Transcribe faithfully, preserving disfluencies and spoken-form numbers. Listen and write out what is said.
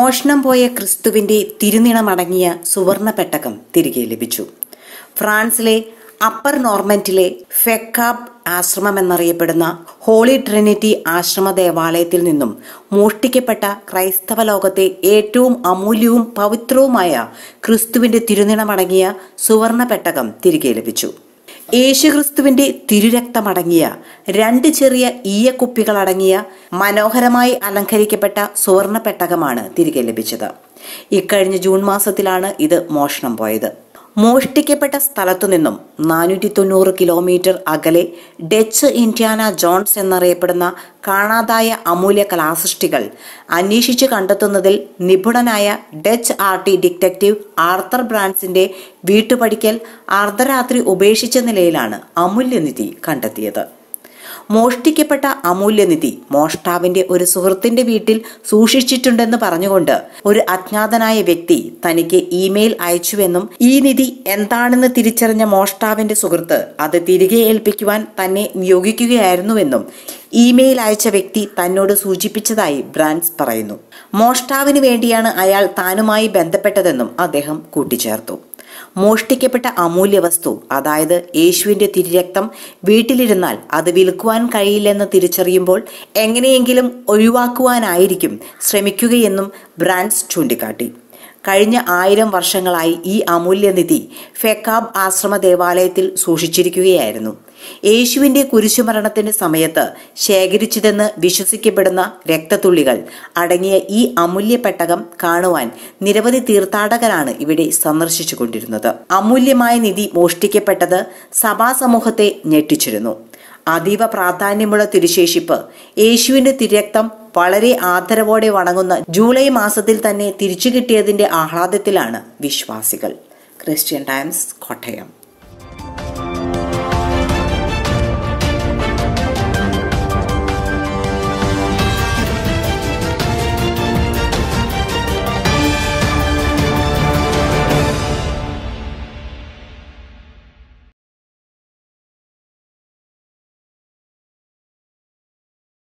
മോഷണം പോയ ക്രിസ്തുവിന്റെ തിരുനിണമടങ്ങിയ സുവർണ പെട്ടകം തിരികെ ലഭിച്ചു. ഫ്രാൻസിലെ അപ്പർ നോർമൻഡിലെ ഫെക്കാബ് ആശ്രമം എന്നറിയപ്പെടുന്ന ഹോളി ട്രിനിറ്റി ആശ്രമ ദേവാലയത്തിൽ നിന്നും മോഷ്ടിക്കപ്പെട്ട ക്രൈസ്തവ ലോകത്തെ ഏറ്റവും അമൂല്യവും പവിത്രവുമായ ക്രിസ്തുവിന്റെ തിരുനിണമടങ്ങിയ സുവർണ പെട്ടകം തിരികെ ലഭിച്ചു. യേശുക്രിസ്തുവിന്റെ തിരുരക്തമടങ്ങിയ രണ്ട് ചെറിയ ഈയക്കുപ്പികളടങ്ങിയ മനോഹരമായി അലങ്കരിക്കപ്പെട്ട സുവർണ പെട്ടകമാണ് തിരികെ ലഭിച്ചത്. ഇക്കഴിഞ്ഞ ജൂൺ മാസത്തിലാണ് ഇത് മോഷണം പോയത്. മോഷ്ടിക്കപ്പെട്ട സ്ഥലത്തു നിന്നും നാനൂറ്റി തൊണ്ണൂറ് കിലോമീറ്റർ അകലെ ഡച്ച് ഇന്ത്യാന ജോൺസ് എന്നറിയപ്പെടുന്ന കാണാതായ അമൂല്യ കലാസൃഷ്ടികൾ അന്വേഷിച്ചു കണ്ടെത്തുന്നതിൽ നിപുണനായ ഡച്ച് ആർട്ടി ഡിറ്റക്റ്റീവ് ആർത്തർ ബ്രാൻസിന്റെ വീട്ടുപടിക്കൽ അർദ്ധരാത്രി ഉപേക്ഷിച്ച നിലയിലാണ് അമൂല്യനിധി കണ്ടെത്തിയത്. മോഷ്ടിക്കപ്പെട്ട അമൂല്യനിധി മോഷ്ടാവിന്റെ ഒരു സുഹൃത്തിന്റെ വീട്ടിൽ സൂക്ഷിച്ചിട്ടുണ്ടെന്ന് പറഞ്ഞുകൊണ്ട് ഒരു അജ്ഞാതനായ വ്യക്തി തനിക്ക് ഇമെയിൽ അയച്ചുവെന്നും ഈ നിധി എന്താണെന്ന് തിരിച്ചറിഞ്ഞ മോഷ്ടാവിന്റെ സുഹൃത്ത് അത് തിരികെ ഏൽപ്പിക്കുവാൻ തന്നെ നിയോഗിക്കുകയായിരുന്നുവെന്നും ഇമെയിൽ അയച്ച വ്യക്തി തന്നോട് സൂചിപ്പിച്ചതായി ബ്രാൻസ് പറയുന്നു. മോഷ്ടാവിന് വേണ്ടിയാണ് അയാൾ താനുമായി ബന്ധപ്പെട്ടതെന്നും അദ്ദേഹം കൂട്ടിച്ചേർത്തു. മോഷ്ടിക്കപ്പെട്ട അമൂല്യ വസ്തു, അതായത് യേശുവിന്റെ തിരുരക്തം, വീട്ടിലിരുന്നാൽ അത് വിൽക്കുവാൻ കഴിയില്ലെന്ന് തിരിച്ചറിയുമ്പോൾ എങ്ങനെയെങ്കിലും ഒഴിവാക്കുവാനായിരിക്കും ശ്രമിക്കുകയെന്നും ബ്രാൻസ് ചൂണ്ടിക്കാട്ടി. കഴിഞ്ഞ ആയിരം വർഷങ്ങളായി ഈ അമൂല്യനിധി ഫെക്കാബ് ആശ്രമ ദേവാലയത്തിൽ സൂക്ഷിച്ചിരിക്കുകയായിരുന്നു. യേശുവിന്റെ കുരിശുമരണത്തിന്റെ സമയത്ത് ശേഖരിച്ചതെന്ന് വിശ്വസിക്കപ്പെടുന്ന രക്തത്തുള്ളികൾ അടങ്ങിയ ഈ അമൂല്യ പെട്ടകം കാണുവാൻ നിരവധി തീർത്ഥാടകരാണ് ഇവിടെ സന്ദർശിച്ചു കൊണ്ടിരുന്നത്. അമൂല്യമായ നിധി മോഷ്ടിക്കപ്പെട്ടത് സഭാസമൂഹത്തെ ഞെട്ടിച്ചിരുന്നു. അതീവ പ്രാധാന്യമുള്ള തിരുശേഷിപ്പ്, യേശുവിന്റെ തിരുരക്തം വളരെ ആദരവോടെ വണങ്ങുന്ന ജൂലൈ മാസത്തിൽ തന്നെ തിരിച്ചു കിട്ടിയതിന്റെ ആഹ്ലാദത്തിലാണ് വിശ്വാസികൾ. Christian Times, Kottayam.